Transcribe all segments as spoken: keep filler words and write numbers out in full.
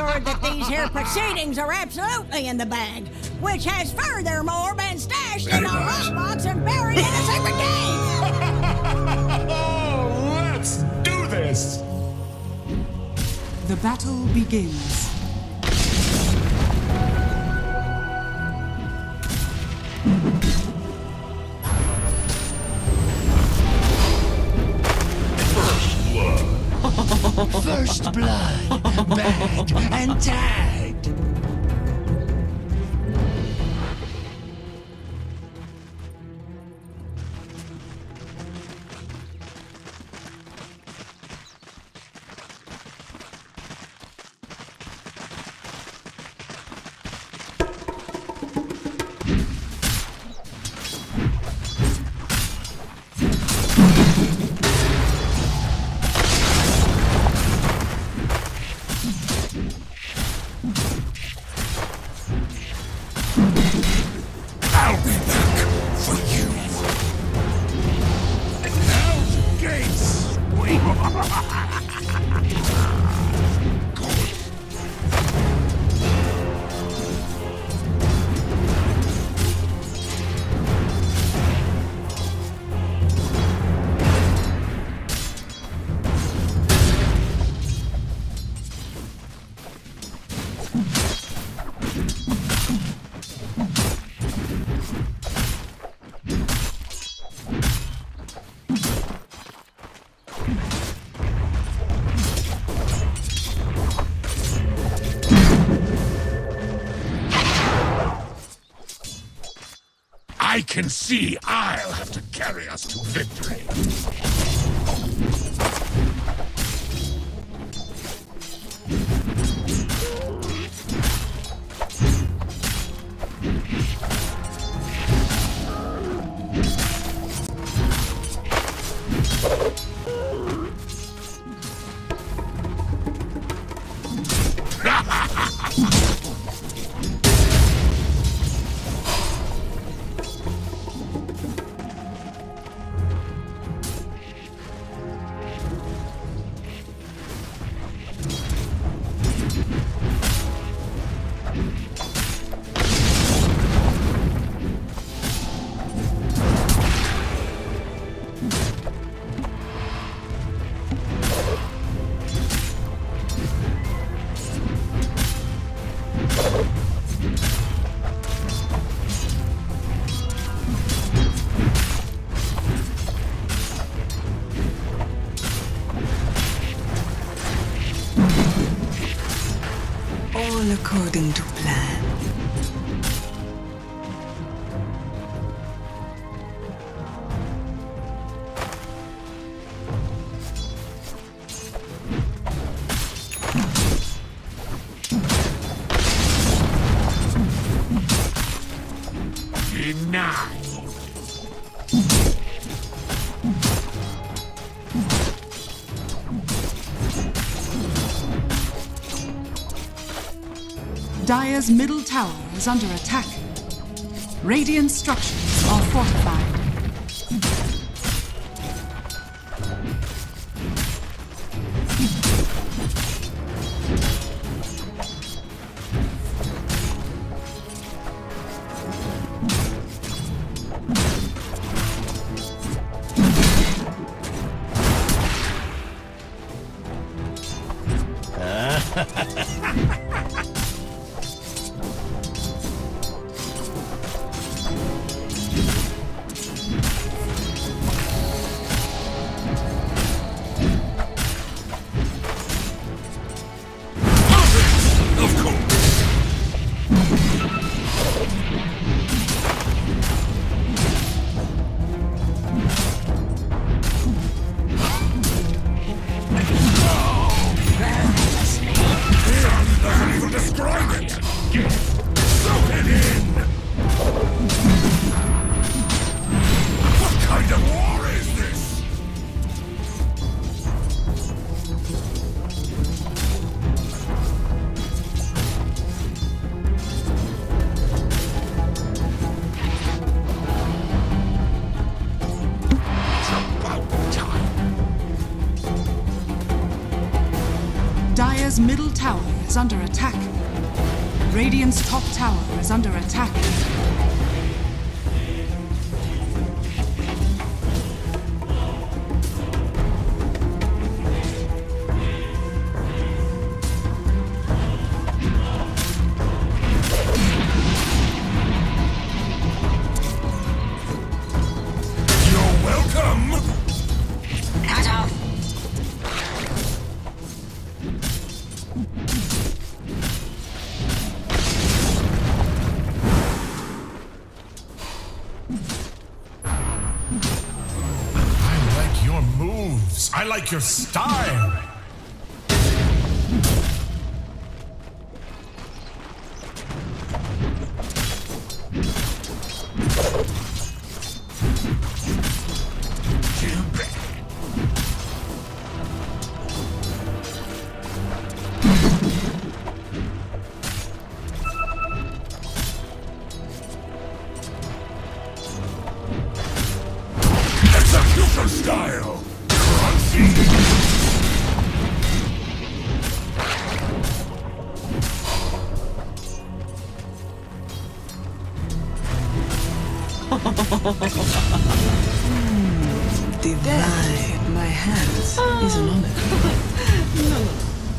assured that these here proceedings are absolutely in the bag, which has furthermore been stashed in a lockbox and buried in a secret cave. Let's do this! The battle begins. First blood, bagged and tagged. I can see I'll have to carry us to victory. All according to plan. Denied. Dire's middle tower is under attack. Radiant structures are fortified. is under attack. Radiant's top tower is under attack. I like your style. Execution style. mm, divide my hands oh. is an honor. No.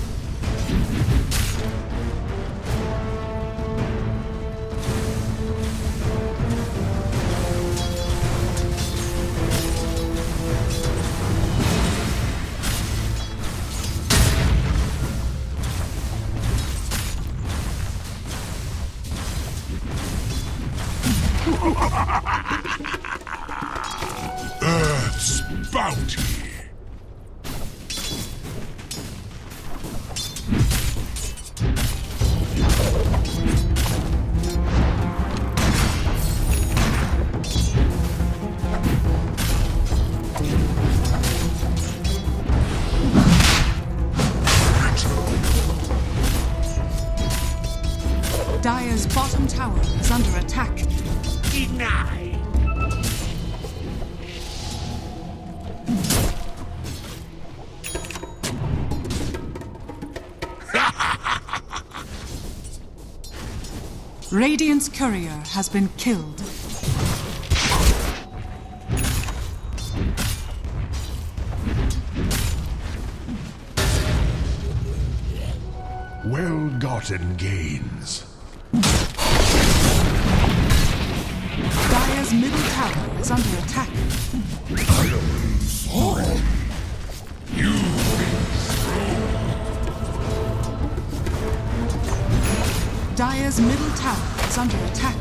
Earth's bounty. Dire's bottom tower is under attack. Denied. Radiant's courier has been killed. Well-gotten gains. Dire's middle tower is under attack. I am sorry. You Dire's middle tower is under attack.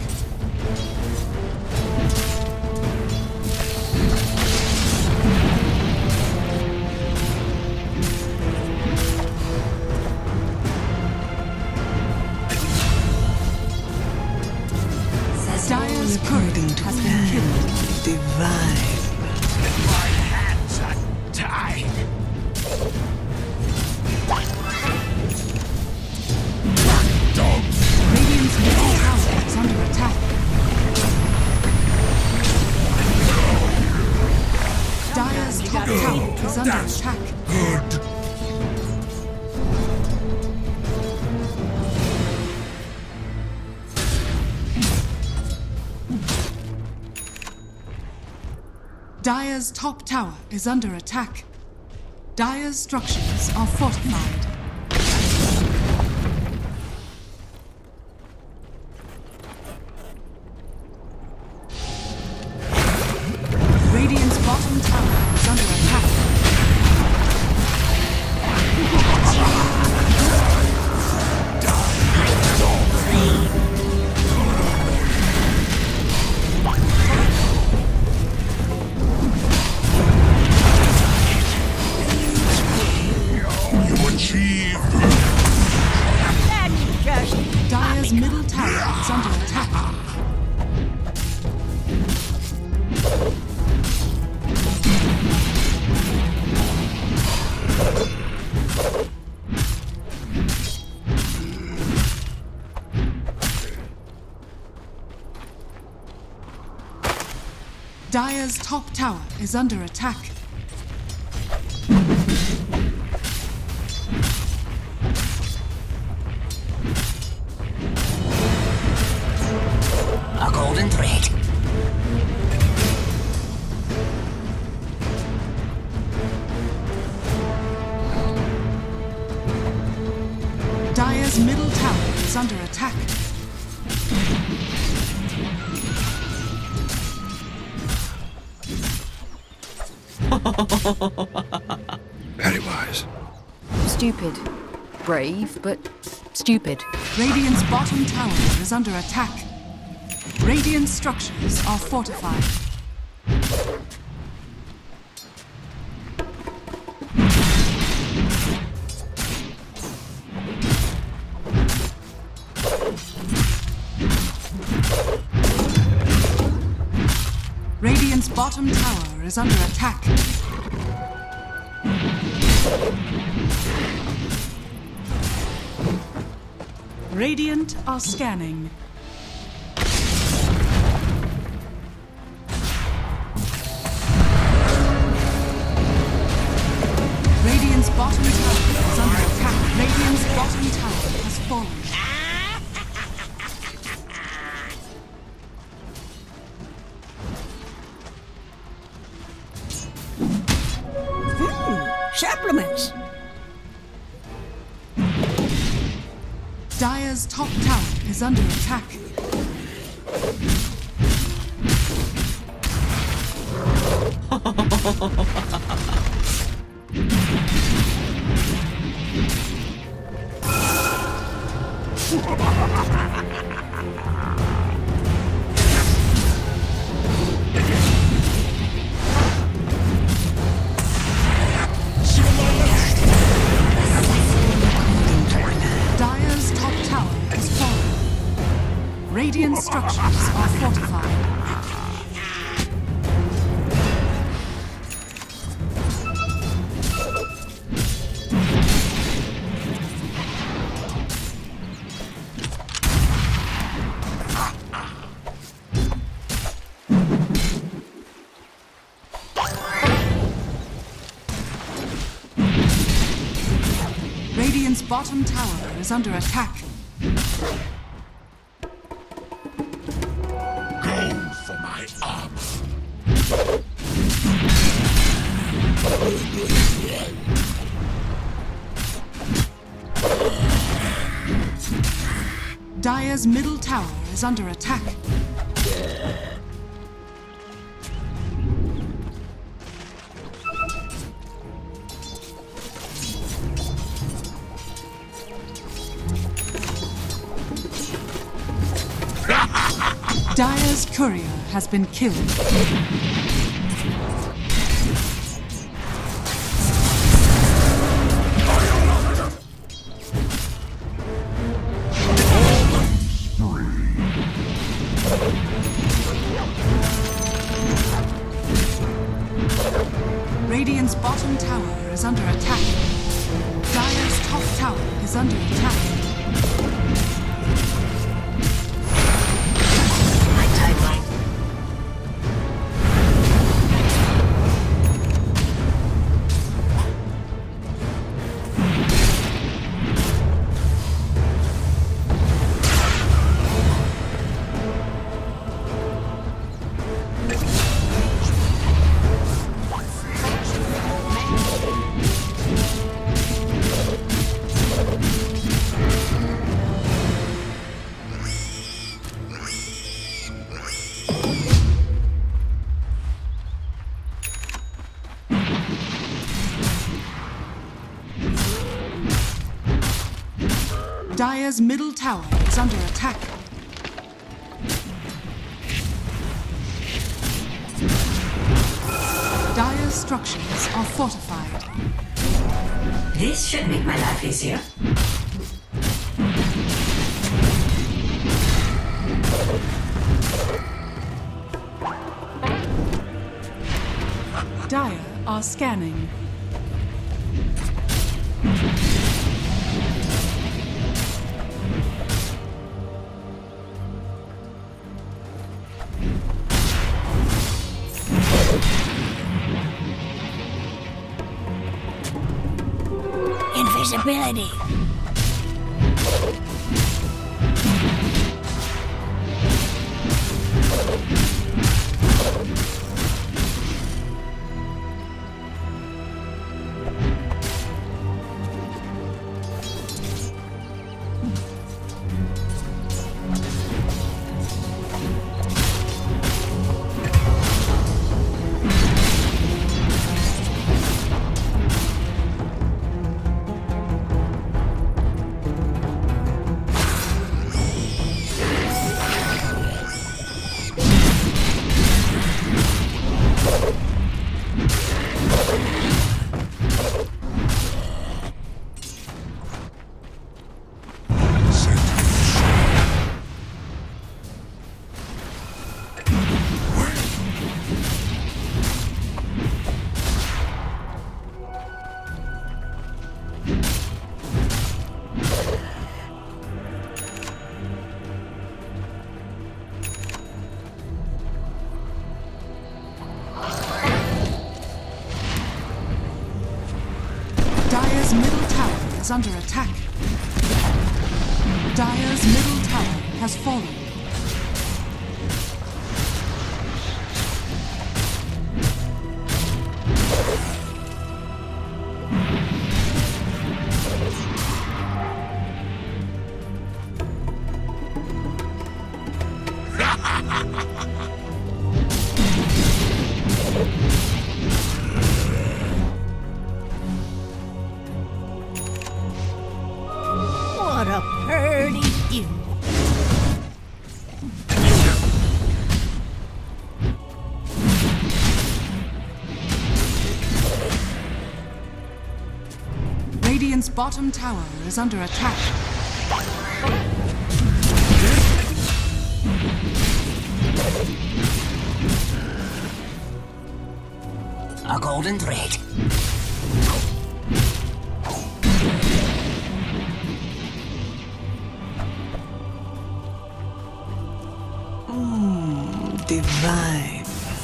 Dire's courier has been killed. Divine. My hands are tied. Radiant's middle tower is under attack. Dire's top tower is under attack. Good. Dire's top tower is under attack. Dire's structures are fortified. Radiant's bottom tower is under attack. You achieved. That's just... Dire's middle tower is under attack. Dire's top tower is under attack. Dire's middle tower is under attack. Very wise. Stupid. Brave, but stupid. Radiant's bottom tower is under attack. Radiant structures are fortified. Radiant's bottom tower is under attack. Radiant are scanning. Radiant's bottom tower is under attack. Radiant's bottom tower has fallen. Supplements. Dire's top tower is under attack. Dire's top tower has fallen. Radiant structures are fortified. Radiant's bottom tower is under attack. Go for my armor. Dire's middle tower is under attack. Dire's courier has been killed. Radiant's bottom tower is under attack. Dire's top tower is under attack. Dire's middle tower is under attack. Dire's structures are fortified. This should make my life easier. Dire are scanning. Invisibility. is under attack. Dire's middle tower has fallen. What a pretty view. Radiant's bottom tower is under attack. A golden thread. Mmm, divine.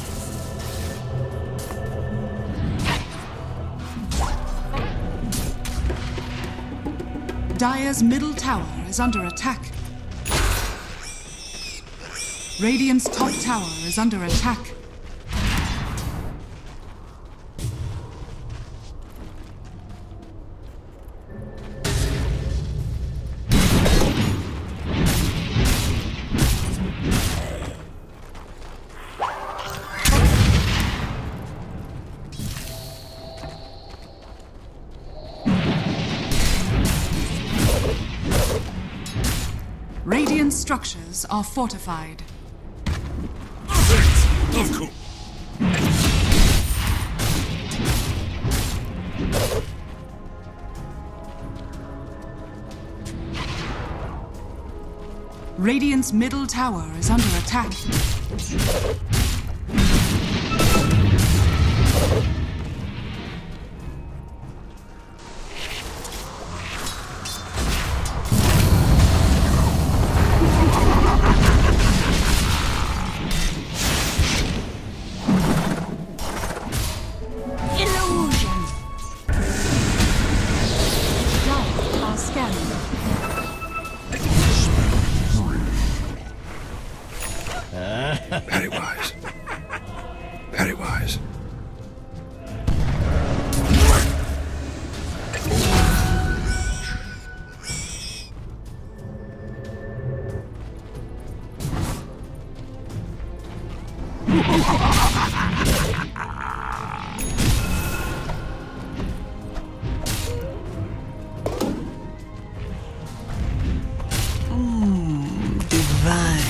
Dire's middle tower is under attack. Radiant's top tower is under attack. Radiant structures are fortified. Of course. Radiant's middle tower is under attack. Illusion. Dire are scanning. Very wise. Very wise. Mmm, divine.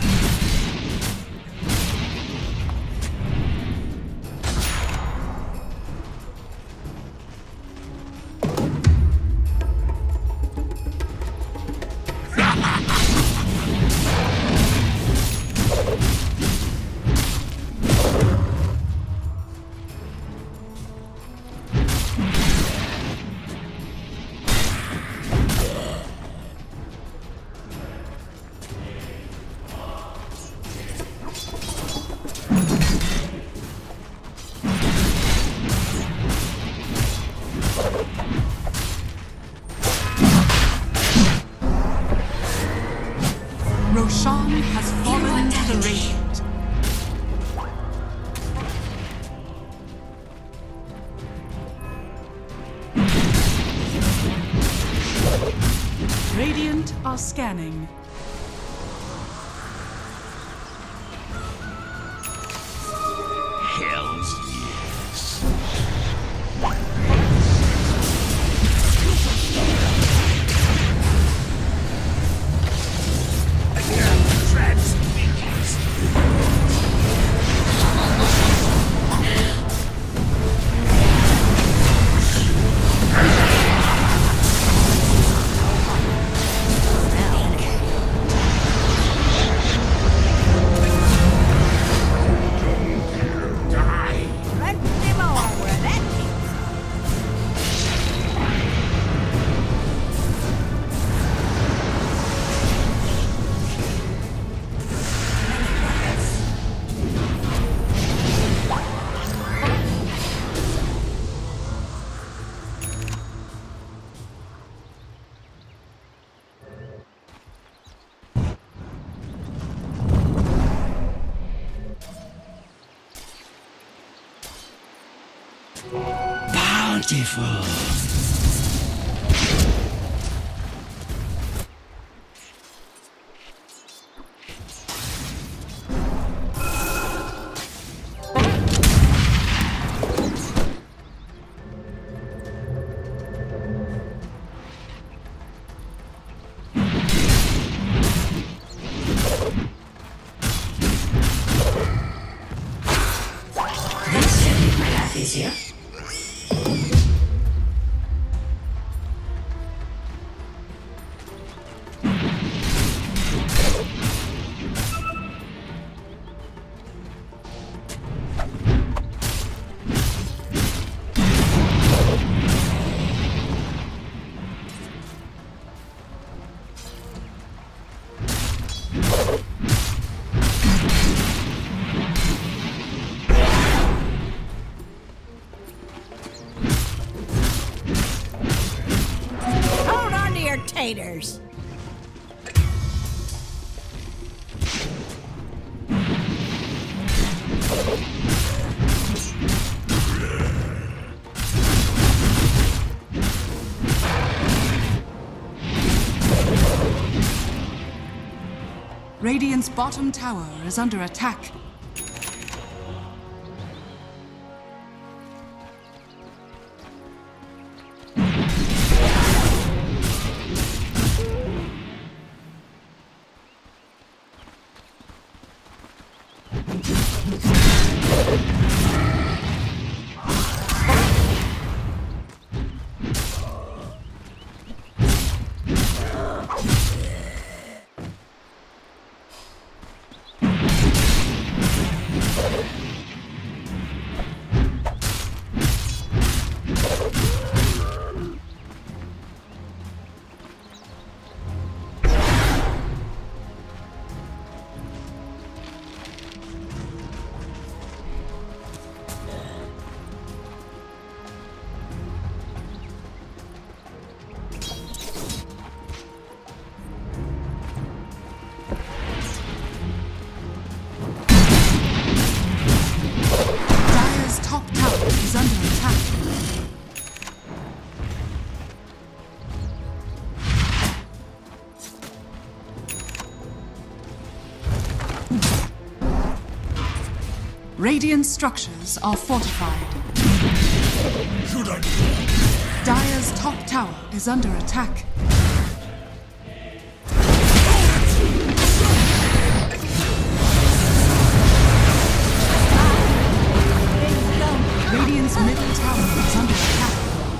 Roshan has fallen to the Radiant. Radiant are scanning. Hell's yes. Beautiful. This should make my life easier. Hold on to your taters. Radiant's bottom tower is under attack. Dire's top tower is under attack. Radiant structures are fortified. Should I? Dire's top tower is under attack. Radiant's middle tower is under attack.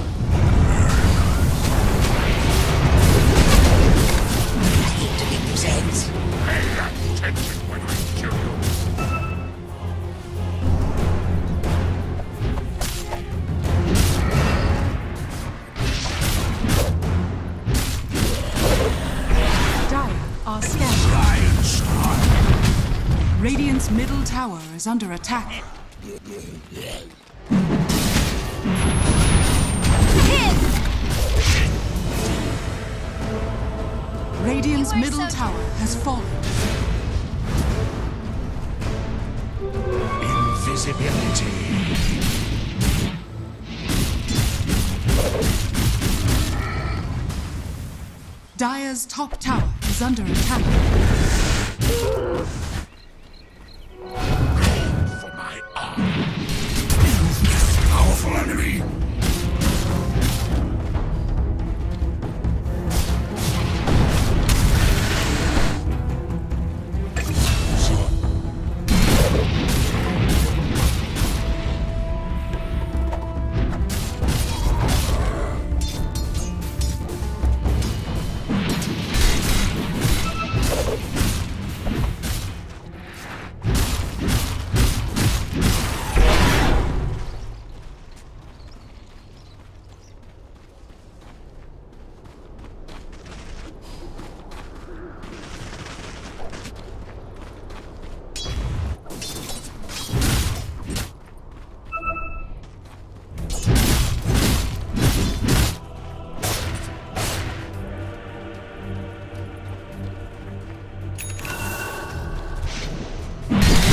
I need to get those eggs. Pay attention when I kill you. Dire are scared. Lion star. Radiant's middle tower is under attack. Radiant's middle tower has fallen. Invisibility. Dire's top tower is under attack. For my arm. Powerful enemy.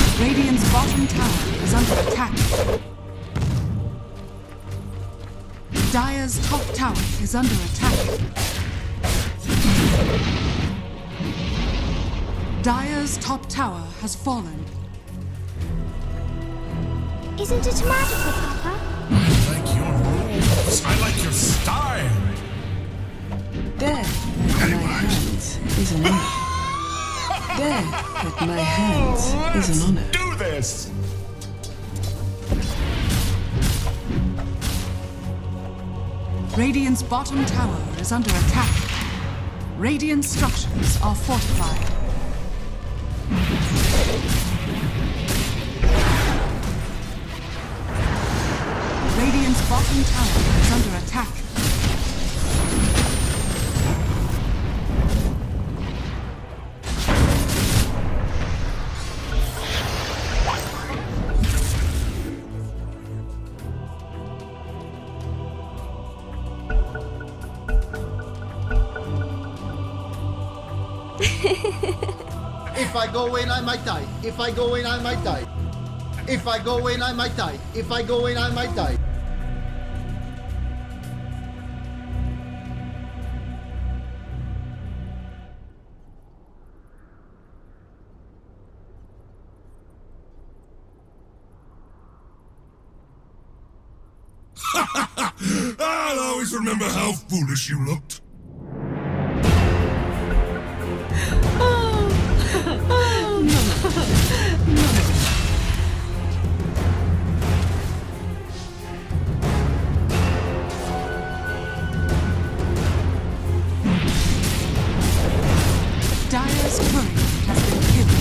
Radiant's bottom tower is under attack. Dire's top tower is under attack. Dire's top tower has fallen. Isn't it magical, Papa? I like your moves. I like your style. Death at my hands is an honor. Death at my hands is an honor. Do this. Radiant's bottom tower is under attack. Radiant structures are fortified. Radiant's bottom tower is under attack. If I go in, I might die. If I go in, I might die. If I go in, I might die. If I go in, I might die. I'll always remember how foolish you looked. Dire's turret has been killed.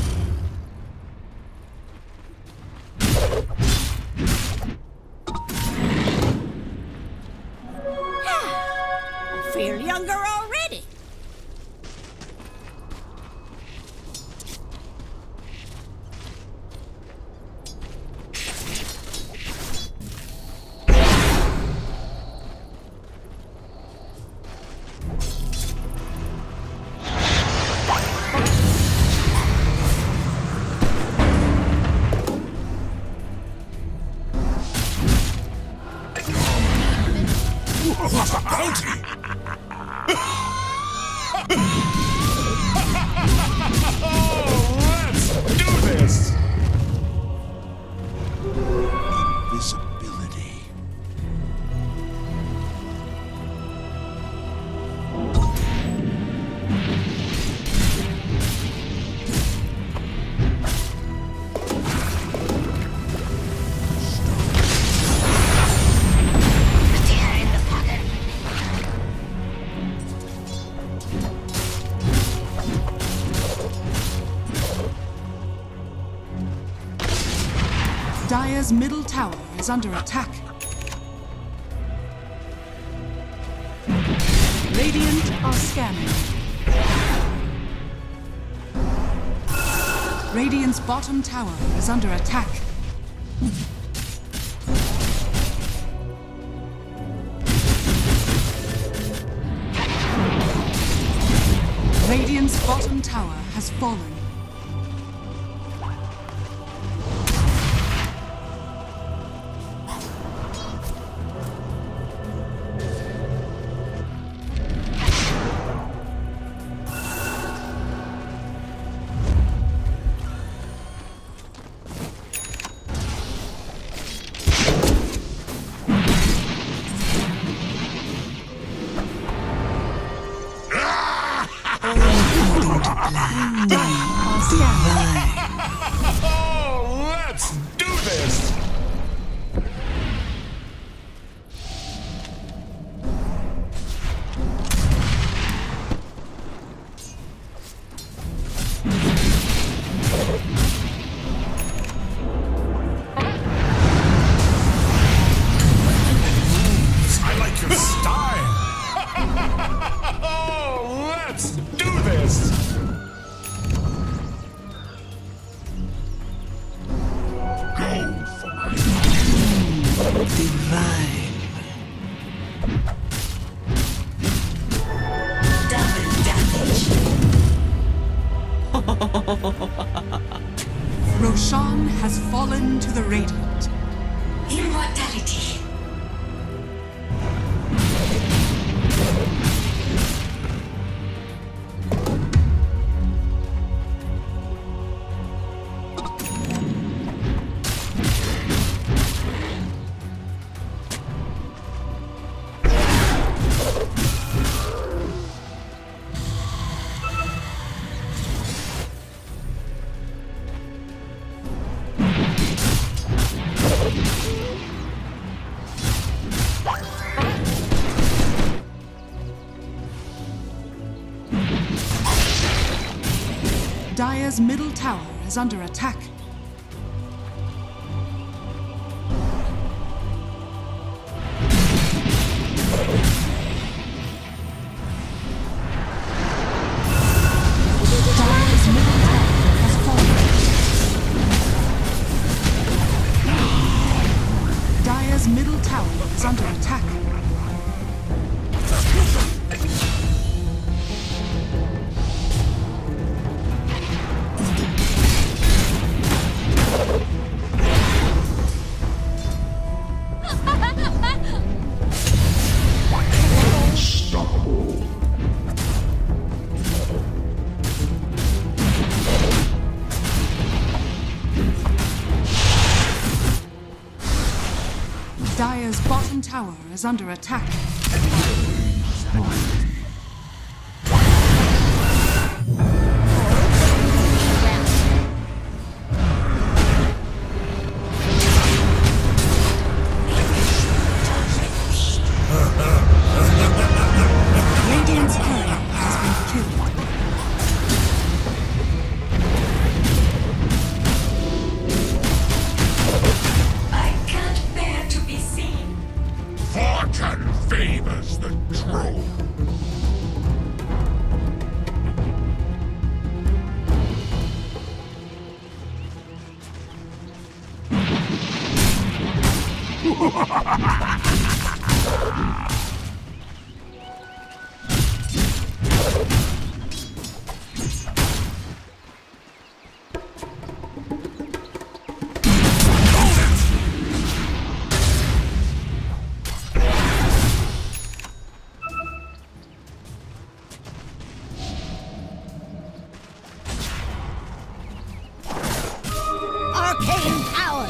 Feel younger already. What a bounty! Let's do this! Invisibility. Dire's middle tower is under attack. Radiant are scanning. Radiant's bottom tower is under attack. Radiant's bottom tower has fallen. Oh, let's do this! I like your style! Oh, let's do this! Divine. Double damage. Roshan has fallen to the Radiant. Immortality. Dire's middle tower is under attack. Dire's middle tower has fallen. Dire's middle tower is under attack. Dire's bottom tower is under attack. Radiant's courier has been killed. Fortune favors the true. Arcane power!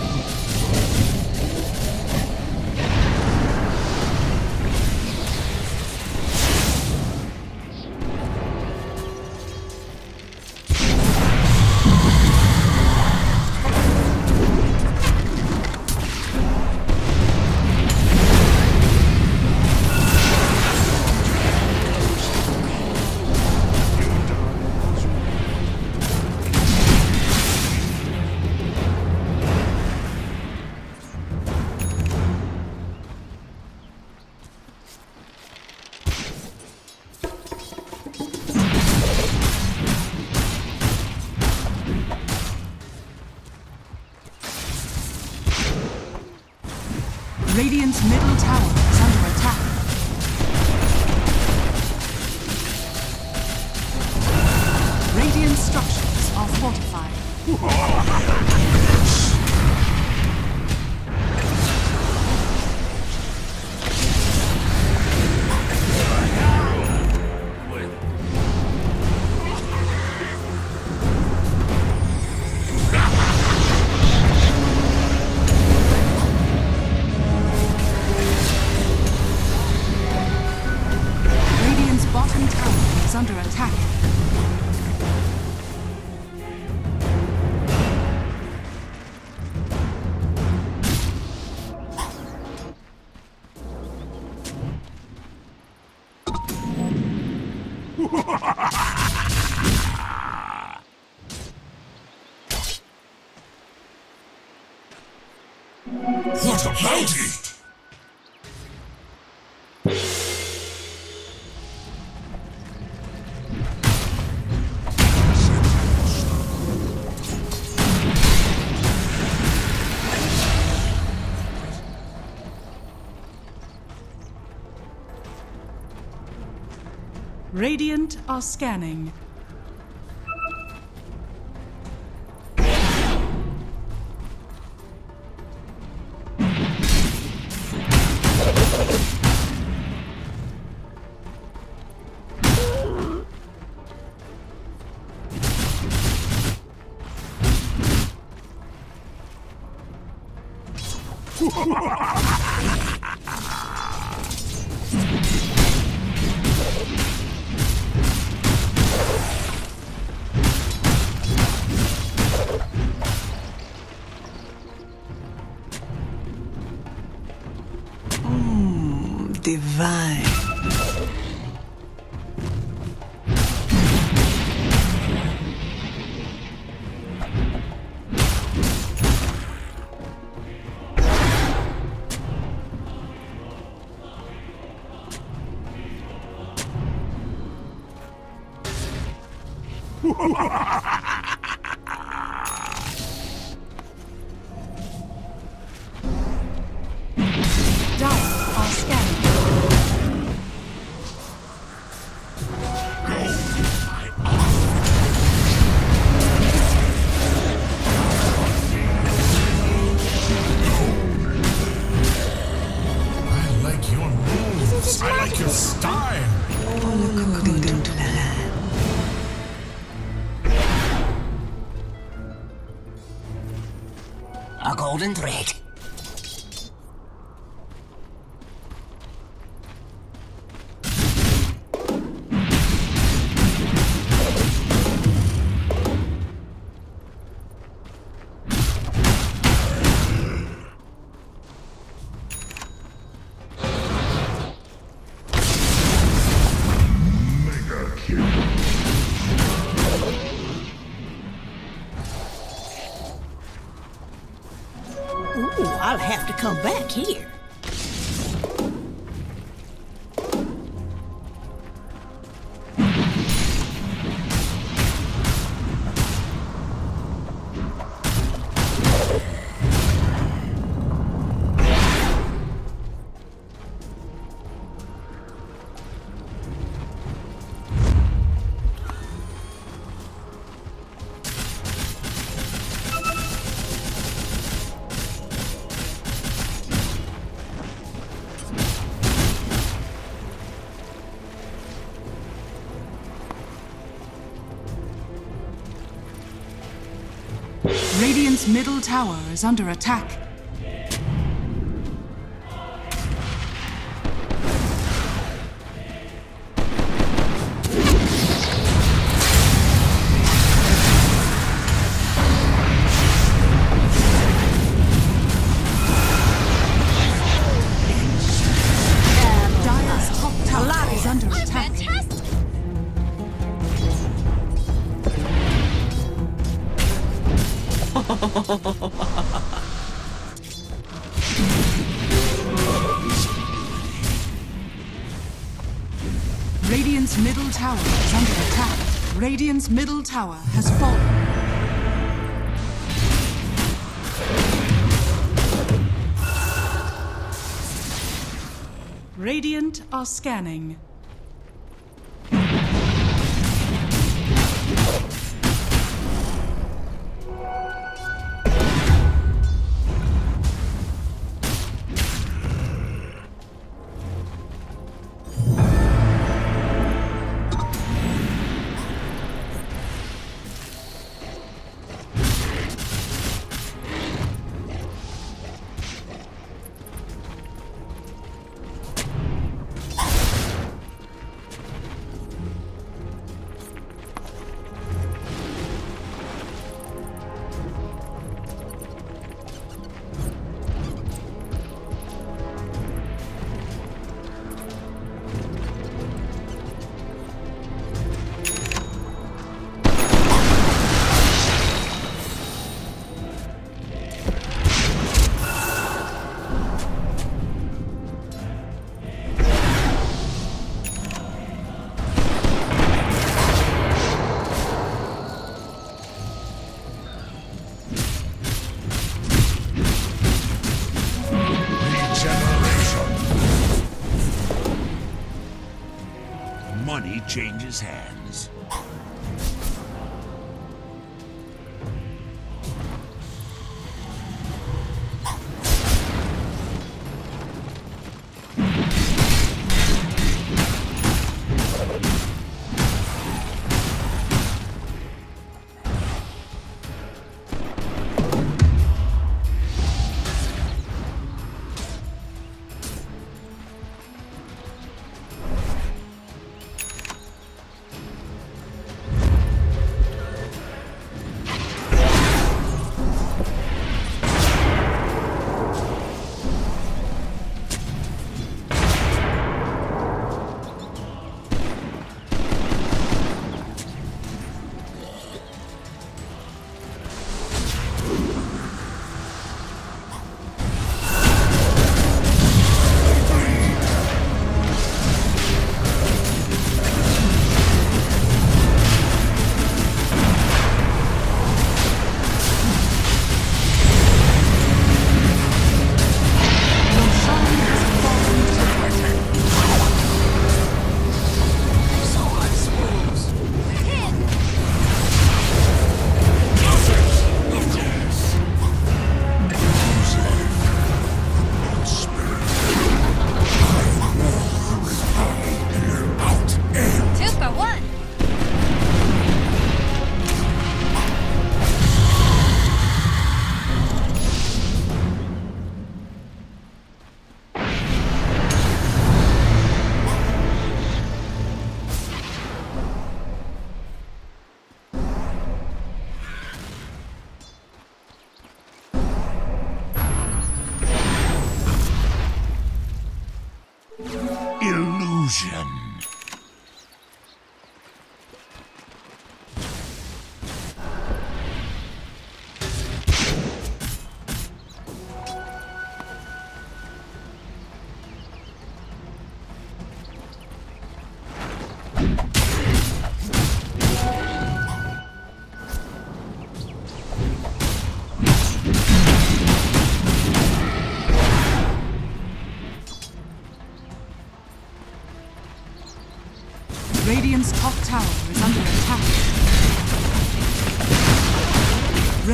Radiant's middle tower is under attack. Radiant structures are fortified. Bottom tower is under attack. What a bounty! Radiant are scanning. Mmm, divine. are scanning. I like your moves. I like your style. All according to plan. A golden thread. Ooh, I'll have to come back here. Radiant's middle tower is under attack. Dire's top tower is under attack. Radiant's middle tower is under attack. Radiant's middle tower has fallen. Radiant are scanning. Money changes hands.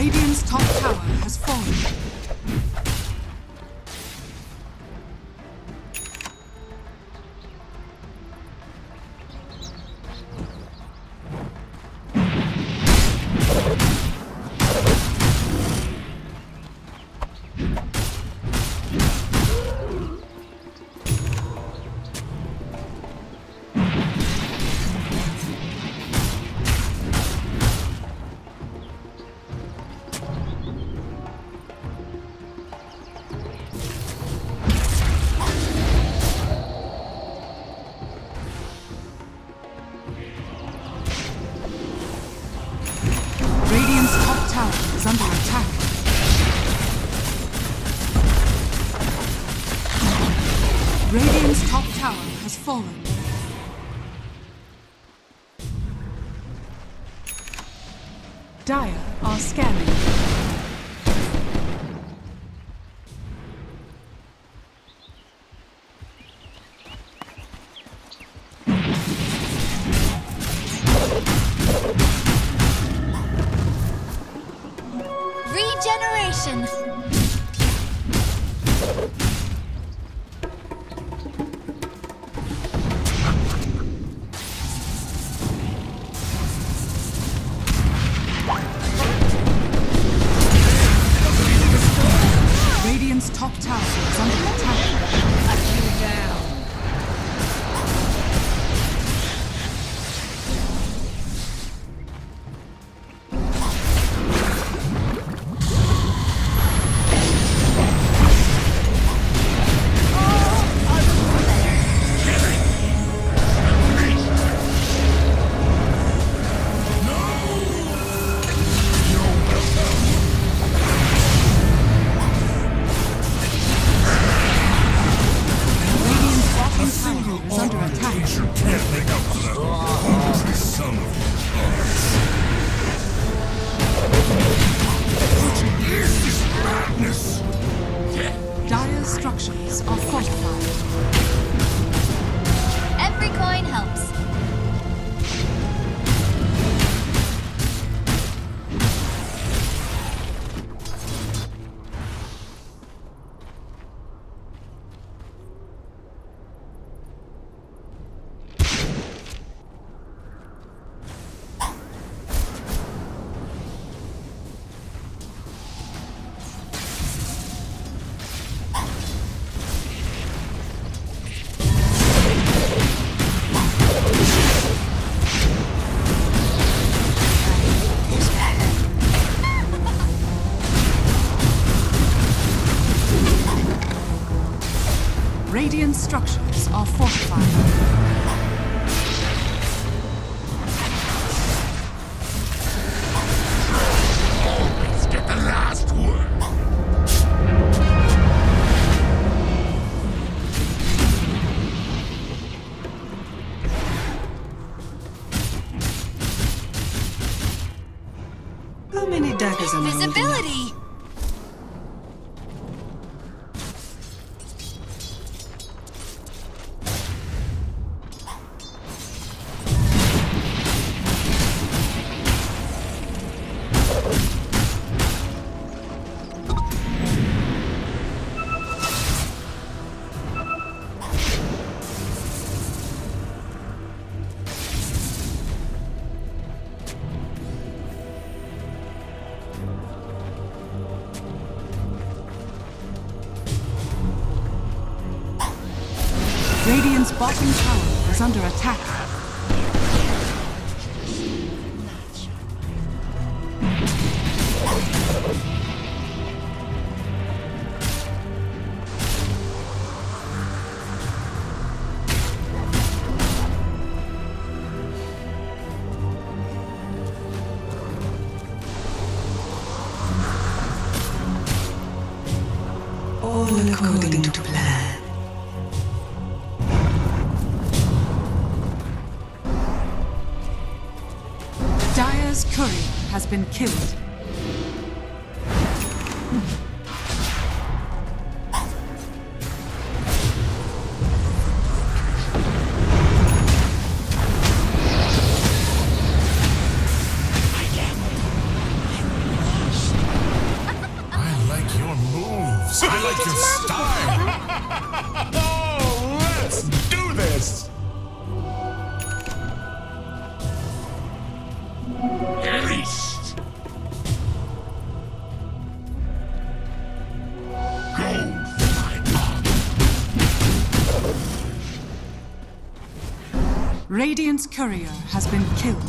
Radiant's top tower has fallen. Is under attack. Radiant's top tower has fallen. Dire are scanning. Regeneration. Radiant's top tower is under attack. You down. Dire's structures are fortified. Every coin helps. Radiant structures are fortified. Always get the last word. How many daggers am I holding? Visibility. Radiant's bottom tower is under attack. All according to plan. Dire's courier has been killed. like your style. Oh, let's do this. Haste. Gold for my armor. Radiant's courier has been killed.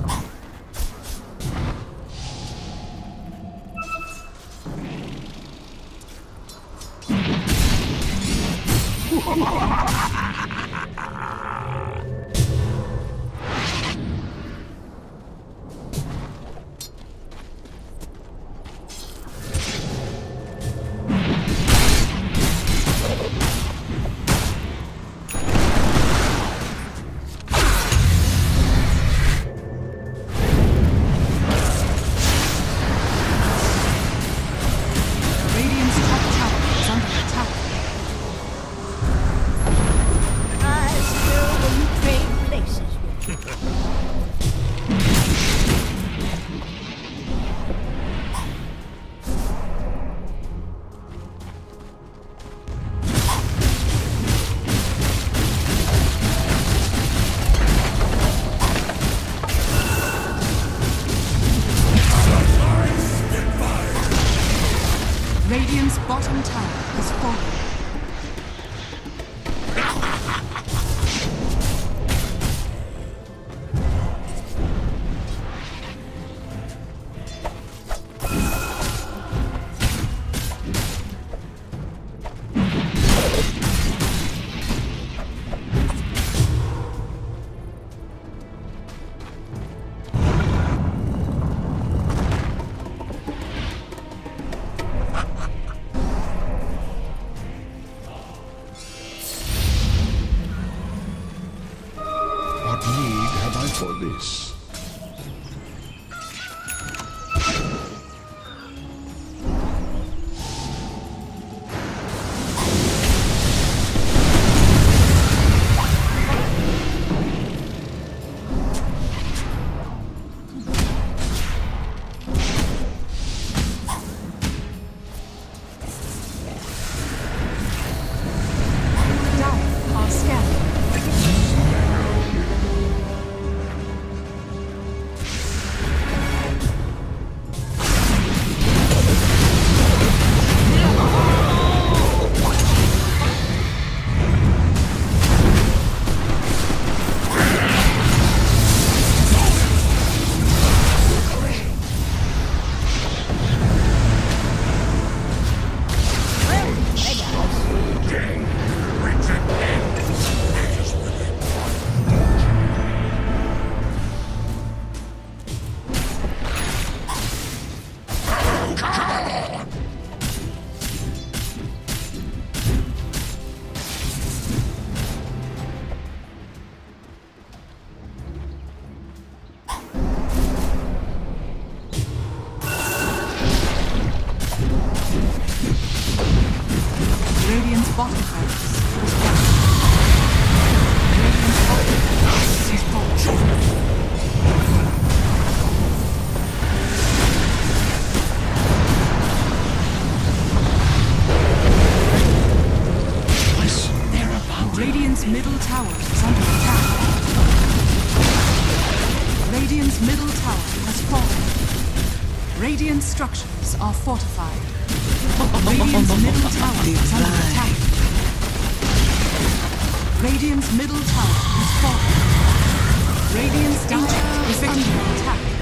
Radiant's bottom tower has fallen. What need have I for this? Radiant's bottom tower is fallen. Radiant's bottom tower is fallen. Radiant's middle tower is under attack. Radiant's middle tower has fallen. Radiant structures are fortified. Radiant's middle tower is under attack. Radiant's middle tower has fallen. Radiant's ancient is under attack.